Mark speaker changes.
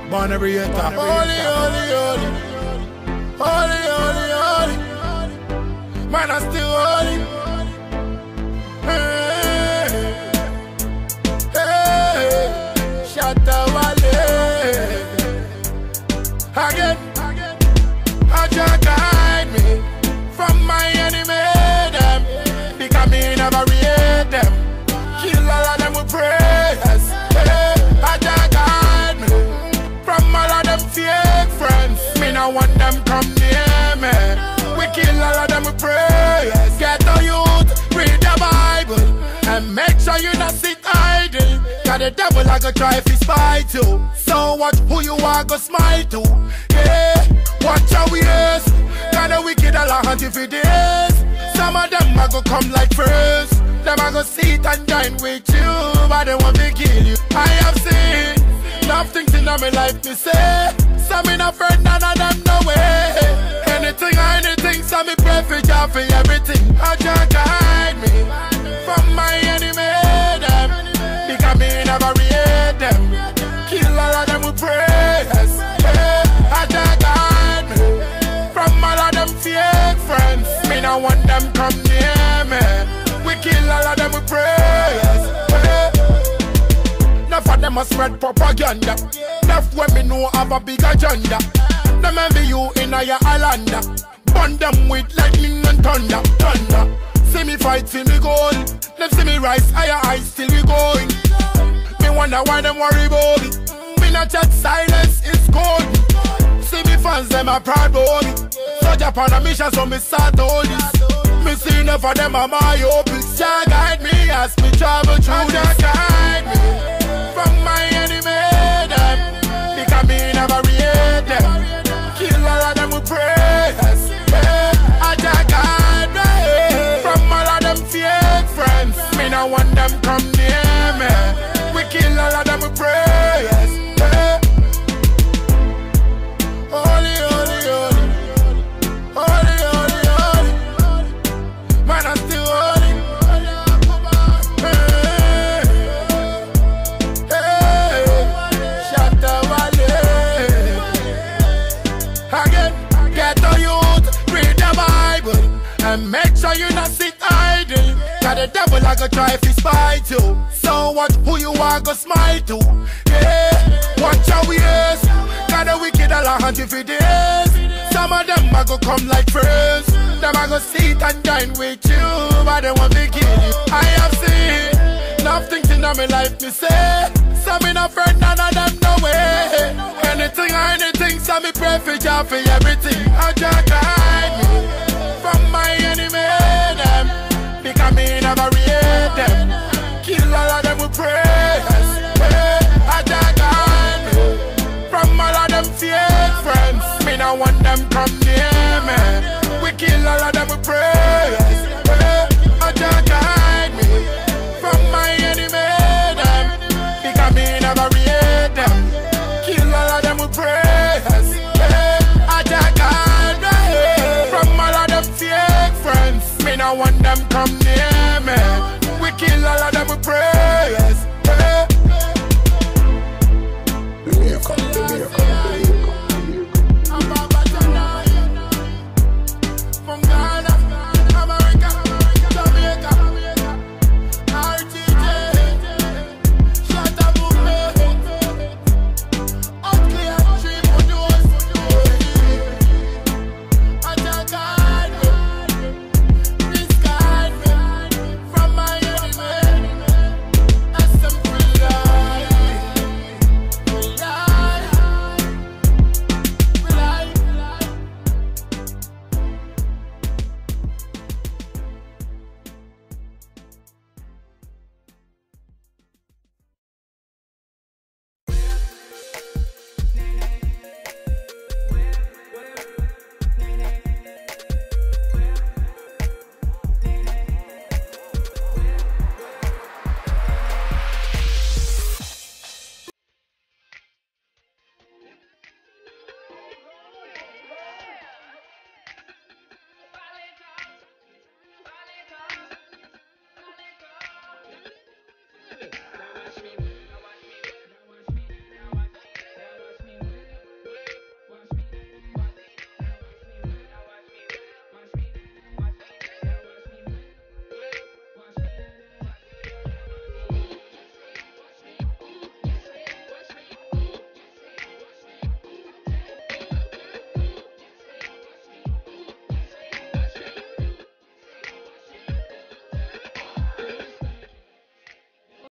Speaker 1: Born every year, holy, holy, holy. Holy, holy, holy. Man, I still holy. Hey, hey, Shatawale. Again, I just guide me from my enemy, them. Because me never read them. Kill all of them with prayers. Hey, I just guide me from all of them fake friends. Me no want them come near me. We kill all of them with prayers. Get the youth, read the Bible, and make sure you not sit idle. Cause the devil I go try if he spite you. So watch who you are go smile to. Yeah, watch your ears. Cause the wicked all a hunt you for days. Some of them I go come like first. Them I go sit and dine with you, but they want to kill you. I have seen enough things in my life me say. Some in a friend, none of them no way. Anything, some me pray for job for everything. I just guide me from my enemy, them. Because me never read them. Kill all of them with prayers. I just guide me from all of them fake friends. Me no want them come near me. We kill all of them with prayers. Enough of them a spread propaganda. Enough when me know have a big agenda. Them envy you in a your island. Burn them with lightning and thunder. See me fight for me goal. Them see me rise higher, I still we going. Me wonder why them worry about me. Me not chat silence, it's cold. See me fans, them a proud about me. So Japan a mission, so me start all this. Me see enough of them a my open. Jah guide me as me travel through the guide me from my enemy, them. Because me never read them. Kill all of them with prayers. I just guide me from all of them fake friends. Me no want them come near me. We kill all of them with prayers. Holy, holy, holy. Holy, holy, holy. Man, I'm still holy. Hey, hey, Shatawale. Again, get the youth, read the Bible, and make sure you not sit idle. Cause the devil I go try if he spite you. So watch who you are go smile to. Yeah, watch your ears. Cause the wicked all a hunt you for days. Some of them I go come like friends. Them I go sit and dine with you, but they want to kill you. I have seen enough things in my life me say. Some in a friend, none of them no way. Anything, some me pray for job for everything.